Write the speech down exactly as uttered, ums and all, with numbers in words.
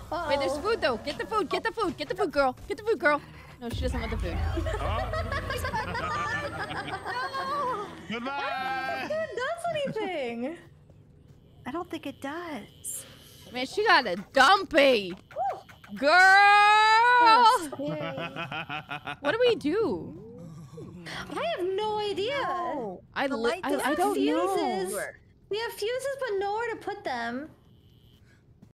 Uh-oh. Wait, there's food though. Get the food. Get the food. Get the food, girl. Get the food, girl. No, she doesn't want the food. Goodbye. It does anything. I don't think it does. Man, she got a dumpy. Girl! What do we do? I have no idea. No. I, The li light I, does I don't fuses. know. We have fuses, but nowhere to put them.